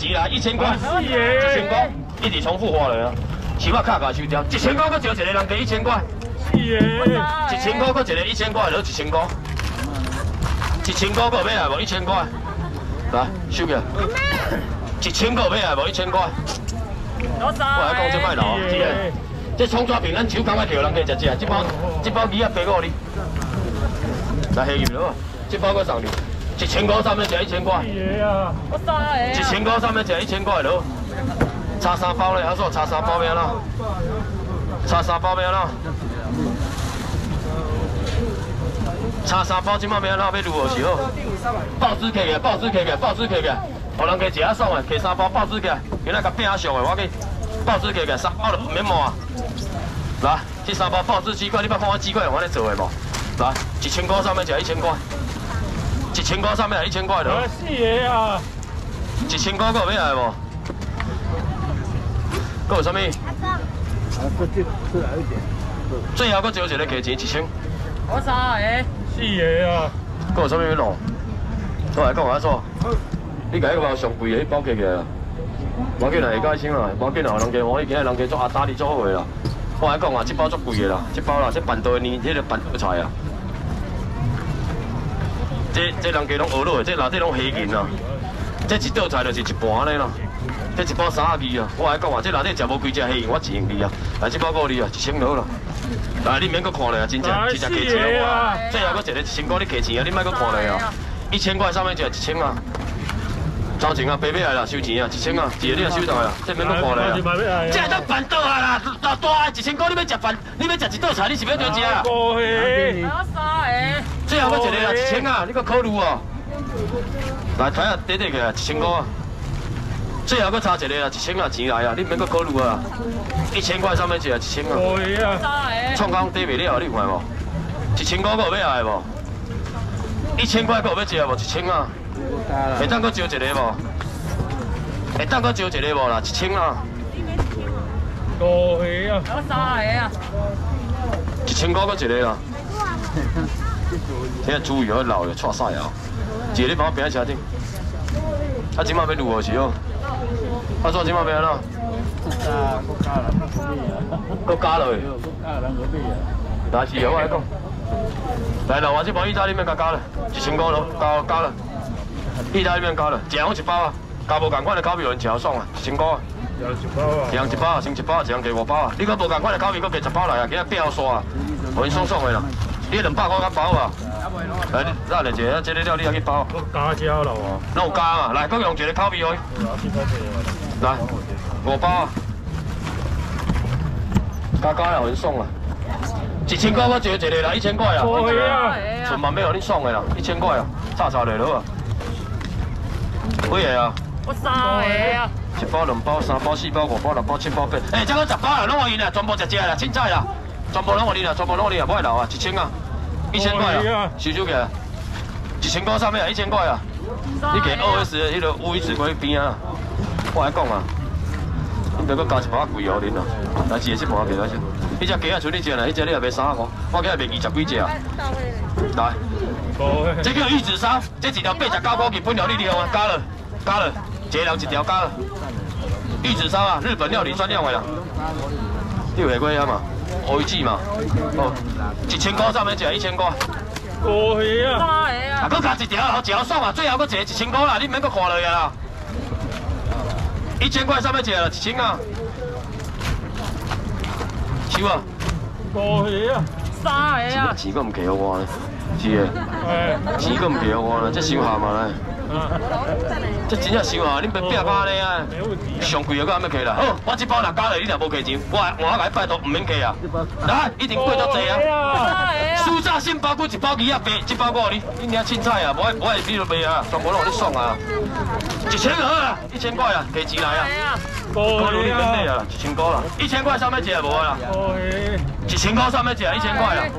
钱来1000块，1000块，一直重复花落啊。起码卡卡收掉，1000块，佮招一个人加1000块，1000块，佮一个1000块，落1000块，1000块，佮要来无1000块，来收起来，1000块要来无1000块。我来讲这摆老啊，是个，这葱抓饼咱手感觉叫人加食食，这包鱼啊850哩，来下入了，这包佮送你，1000块3要食1000块，1000块3要食1000块咯。 叉3包咧，阿叔叉3包咩啦？叉3包咩啦？叉3包即摆咩啦？要如何是好？报纸摕起来，报纸摕起来，报纸摕起来，互人家食啊爽诶！摕3包报纸起来，今仔甲饼俗诶，我去报纸摕起来，3包就唔免磨啊！来，这3包报纸鸡块，你捌看我鸡块用安尼做诶无？来，1000块3要食1000块，1000块3要来1000块咯。死个啊！1000块够要来无？ 还有啥物？最后佫招一个价钱1000。我3个，4个啊。佫有啥物要弄？我来讲下错。你家迄个包上贵的，包起起来啦。无要紧啦，下加1000啦，无要紧啦，人家我今日人家做阿达你做好个啦。我来讲啊，这包足贵的啦，这包啦，这办桌年，迄个办桌菜啊。这人家拢学落的，这拢黑银啊。这一道菜就是一盘咧啦。 这一包32啊！我来讲啊，这内底食无几只黑，我自用你啊！来，这包5你啊，1000好啦。来，你免搁看咧啊，真正价钱啊！最后搁一个1000块，你价钱啊，你莫搁看咧啊！1000块3要食1000啊！招钱啊，白买来啦，收钱啊，1000啊，一个你也收到啊，这免搁看咧啊！这都办桌啊啦，大1000块你要食饭，你要食一道菜，你是要多食啊？5个，最后搁一个啊，1000啊，你搁考虑哦。来，睇下底底起来1000块啊！ 最后佫差一个啊，1000啊钱来啊，你免佫考虑啊，1000块3要食1000啊。可以啊。创工底袂了，你有看无？1000块佫有要来无？1000块佫有要食无？1000啊。会当佫招一个无？会当佫招一个无啦？1000啊。可以啊。有3个啊。1000块佫一个啦。现在猪油老了，错晒啊！一个你帮我平喺车顶。啊，即摆要如何是好？ 啊，做即摆要安怎？搁加落去。来是哦，我来讲。来啦，我这包意大利面加了，1000块咯，加了。意大利面加了，一人一包啊，加无共款的口味，有人吃爽啊，1000块啊。一人一包啊，先1包，一人加5包啊。你搁无共款的口味，搁加10包来啊，今仔变好刷啊，互因爽爽的啦。你200块甲包啊？来，咱来一个，这个料你也去包。加椒了哦。那有加啊，来，搁用一个口味去。来，5包啊。加了，互因爽啊。1000块我招一个啦，1000块啊。可以啊。存万要互你爽的啦，1000块啊，炒来落啊。几个啊？我3个啊。1包、2包、3包、4包、5包、6包、7包、8。哎，这个10包啦，拢互因啦，全部食啦，凊彩啦，全部拢互你啦，全部拢互你啦，无爱留啊，1000啊，1000块啊，收收起来，1000块上面啊，1000块啊，你给2S 的迄个乌鱼子龟边啊，我来讲啊，你别搁加一包贵哦，恁啊，来一个7包给他先，迄只鸡啊，像你这啦，迄只你也卖30块，我今日卖20几只啊，来，这叫玉子烧，这一条89块，日本料理厉害啊，加了，一个人一条加了。 玉子烧啊，日本料理专用的啦。你有下过遐嘛？乌鱼子嘛？哦，1000块上面食1000块。可以啊。啊，搁加一条，好食好爽啊！最后搁一个1000块啦，你免搁看落去啦。1000块上面食啦，1000啊。收啊。可以啊。3个啊。钱搁唔给我呢？是的。钱搁唔给我呢？这收下嘛咧。 这真正收啊！恁别拼巴呢啊！上贵的搁还要客啦。好，我这包若加了，你若无客钱，我甲你拜托唔免客啊。来，一定贵足济啊！酥炸杏鲍菇一包2白，这包我你，你领凊彩啊！无爱你就卖啊，全部拢互你爽啊！1000好啊，1000块啊，客钱来啊！考虑你免买啊，1000块啦，1000块上面食无啦，1000块上面食1000块啦。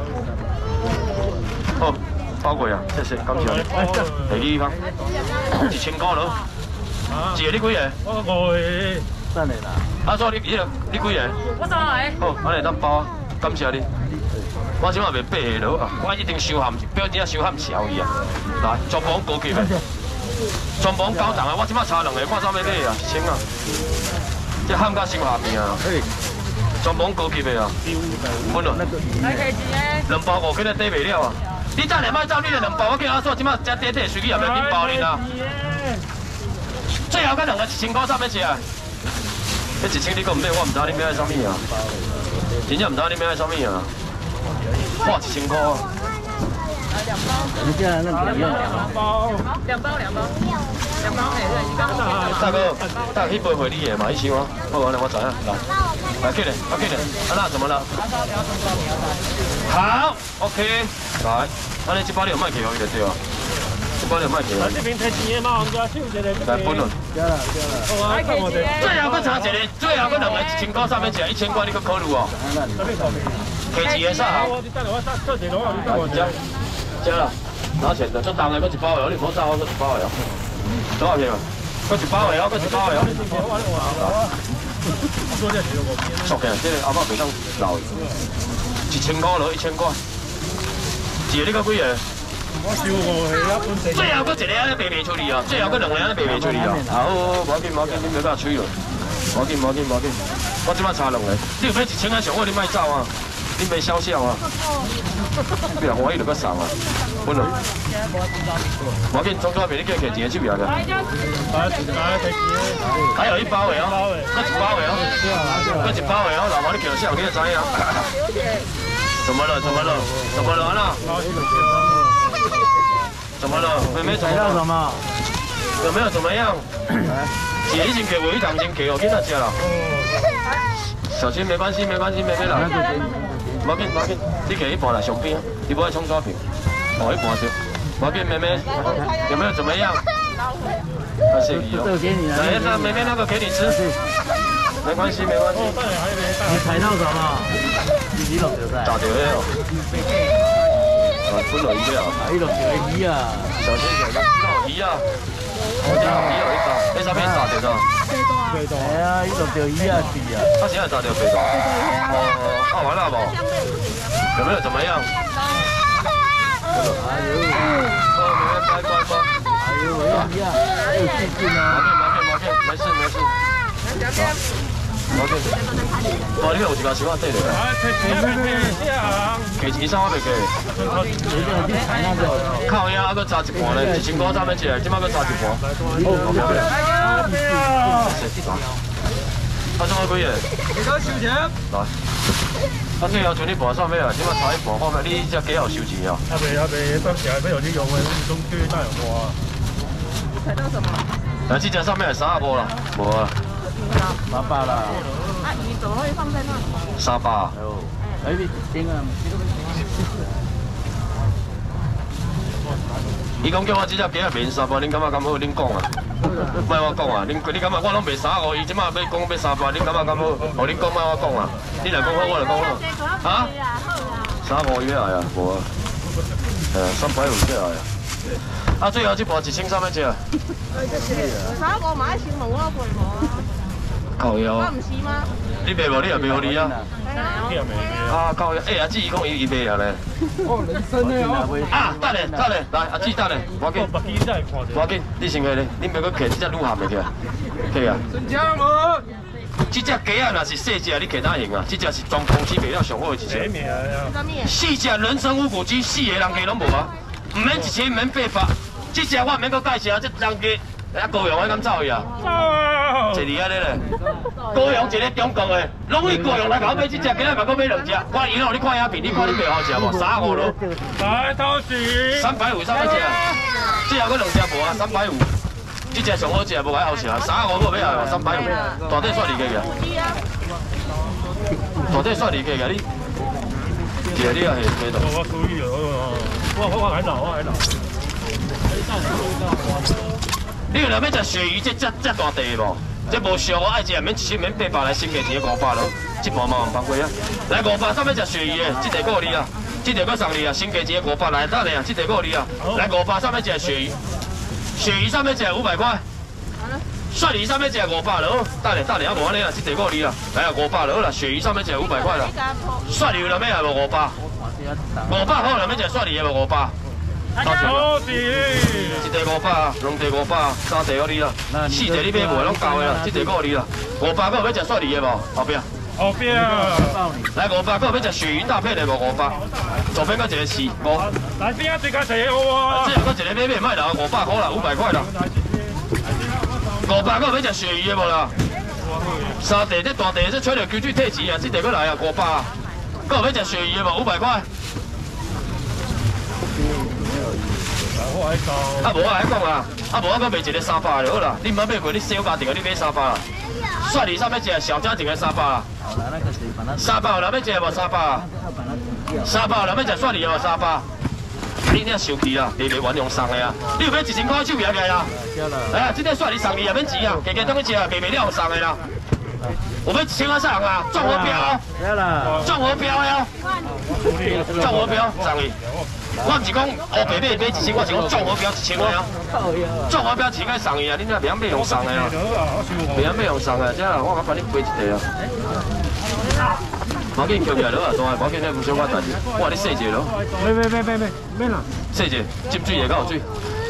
好。 包过啊，谢谢，感谢你。第2方，1000块咯。一个你几个？我5个。3个啦。啊，所以你几个？我3个。好，安尼当包啊，感谢你。我即马卖8个咯啊，我一定收含，标准收含超伊啊。来，全部高级的。 全部高档的，我即摆差2个，看啥物买啊？1000啊！这喊甲伤下面啊！全部高级的啊！分了。2包5斤的底袂了啊！你等下摆走，你的2包我叫阿嫂即摆食底底，随去也袂紧包你啊！最后甲2个1000块，啥物食啊？迄1000你搁唔买，我唔知你买啥物啊？真正唔知你买啥物啊？哇，1000块。 你这样那不一样。 2包。 大哥，大哥，去背回你的嘛，一箱啊。好，我知啊，来，OK 的，OK 的。啊，那怎么了？好 ，OK， 来，啊，你这包你有卖给我就对啊。这包你有卖给我。 这边提钱的嘛，我们家手一个。 来分了。 加了。 最后搁差一个，最后搁2个1000块，上面吃1000块，你搁考虑哦。提钱的啥？ 我等下我做一路，你等我吃。吃了，拿钱的，做重的，搁1包的，你唔好走，搁1包的哦。多少钱啊？搁1包的哦，搁1包的哦。熟嘅，这个阿爸袂当留，1000块落1000块，一个你搁几个？ 我收5个啊， 最后搁一个安尼卖袂出去啊，最后搁2个安尼卖袂出去啊。好，无要紧，你袂甲吹了，无要紧。我即摆差2个，你有买1000块上我，你莫走啊，你卖小啊。不然我伊就搁送啊，分了。无要紧，中高面你叫摕钱手边个。还有1包的哦，搁1包的哦，搁1包的哦，老婆你叫笑，你就知影。怎么了啦？怎么了？妹妹怎么了？ 什么？ 有没有怎么样？姐已经给我一掌钱给我跟他讲了。小心，没关系，妹妹啦。无要紧，你给一盘来上边，你不爱葱抓饼，哦，一盘就。无要紧，妹妹，有没有怎么样？谢谢你哦。来，那妹妹那个给你吃。没关系。 你踩到什么？你落掉打掉了。啊，分落去了。 你落掉鱼啊！ 小心点，鱼啊！我钓鱼有一个，你上面打掉的。 係啊，呢度釣魚啊，魚啊！ 他现在打掉肥皂。哦，完了不？有没有怎么样？ 哎呦！ 乖。 哎呦，魚啊！有細菌啊！ 没事。哦，你有一个小碗底嚟啊？其3我未计。靠呀，搁炸一盘咧，1000块3要吃，即摆搁炸一盘。啊，怎么几个？ 几多收钱？ 来。啊，最后像你盘啥物啊？即摆炒一盘，看咩？你只几号收钱啊？ 未，当时还没有你用的，中区大有多啊。 你踩到什么？ 来，这只上面系35啦，无啊。 800啦。 啊，鱼怎么会放在那里 ？38。 哎，你點啊？ 伊讲叫我即只鸡啊卖38，恁感觉敢好？恁讲啊？莫我讲啊！你感觉我拢卖35，伊即马要讲要38，恁感觉敢好？哦，恁讲莫我讲啊！你来讲好，我来讲好。啊？35以下啊，无啊。350以下啊。啊，最后这盘1300要只啊 ？35嘛，先问我赔无啊？ 靠腰。 我唔是吗？ 你卖无？你也卖互你啊？啊，靠腰！阿姊伊讲伊卖啊咧。 哦，人生的哦。 啊，等咧，来，阿姊等咧，无要紧。无要紧，你先去咧，恁别搁摕这只卤咸的起来，起啊。 真正无。 这只鸡啊，若是细只，你摕哪用啊？这只是全公司卖了上好的一只。4只人参乌骨鸡，4个人家拢无啊，唔免1000，唔免800。这只我唔免搁介绍啊，这人家。啊，高阳我敢走去啊？ 走啊！ 坐伫安尼咧，高阳一个中国的，拢去高阳来甲我买这只，今仔甲我买2只。我以后你看影片，你看你卖好食无？35咯。 来倒时。 350300只，这后搁2只无啊？350。这只上好食，无爱好食，35我要来350。大底算2个个。大底算2个个，你。对，你也系买到。 我属意我还老。 你有若要食鱈鱼，这大地无？这无俗，我爱食，免1000，免800来，新价钱500咯。这盘嘛放过啊！来500，上要食鱈鱼的，这个够你啊！这个够送你啊！新价钱500来，等下啊，这个够你啊！来500，上要食鱈鱼，鱈鱼上要食500块，鳝鱼上要食500咯。等下啊，无安尼啊，这个够你啊！来啊，500咯啦，鱈鱼上要食500块啦。鳝鱼若要也无500，500好，若要食鳝鱼也无500。 多少？ 多啲。 一地500，两地500，三地我你啦，四地你买无拢够的啦，这地够你啦。500个要食蒜泥的无？后边。 后边。 来500个要食鳕鱼大片的无？500。左边搁一个4，5。 来边啊，最佳第一好啊！ 这搁一个买卖啦，500块啦，500块啦。500个要食鳕鱼的无啦？三地这大地这吹着球水退钱啊，这地搁来啊，500啊。搁要食鳕鱼的无？500块。啊无啊，讲啊，啊无我搁卖一个300就好啦。你唔好买过，你小家庭你买300啦。蒜泥啥要食？小家庭的300啊。300有人要食无？300。300有人要食蒜泥无？300。你领生气啦，袂原用送的啊！你有要1000块手摇起来啦？来啊，这个蒜你送你也免钱啊，加加当去吃啊，袂了用送的啦。有要1000块送啊，中我标哦，中我标的哦，中我标送你。我唔是讲黑白买1000，我是讲中我标1000块啊，中我标1000块送伊啊，你那袂晓买用送的啊，袂晓买用送的，这样我帮你买一袋啊。我紧捡起来了啊！大个，我紧咧唔想我代志，我话你洗者咯。咩啦？洗者，浸水会够有水。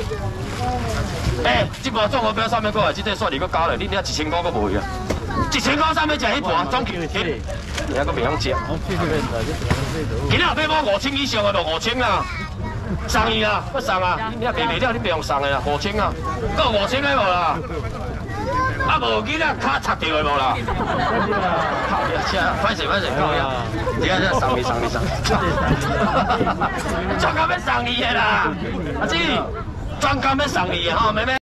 这盘中午标300块，这个蒜泥搁加落，你领1000块搁无去啊？1000块3要食迄盘，总计你还搁袂晓食。今仔买无5000以上的无5000啦，送伊啦，搁送啊！你领卖了，你袂用送的啦，5000啊，搁5000个无啦？啊无囡仔卡插掉的无啦？歹势，够呀！这送你，专工要送你的啦，阿姊，专工要送你的吼，妹妹。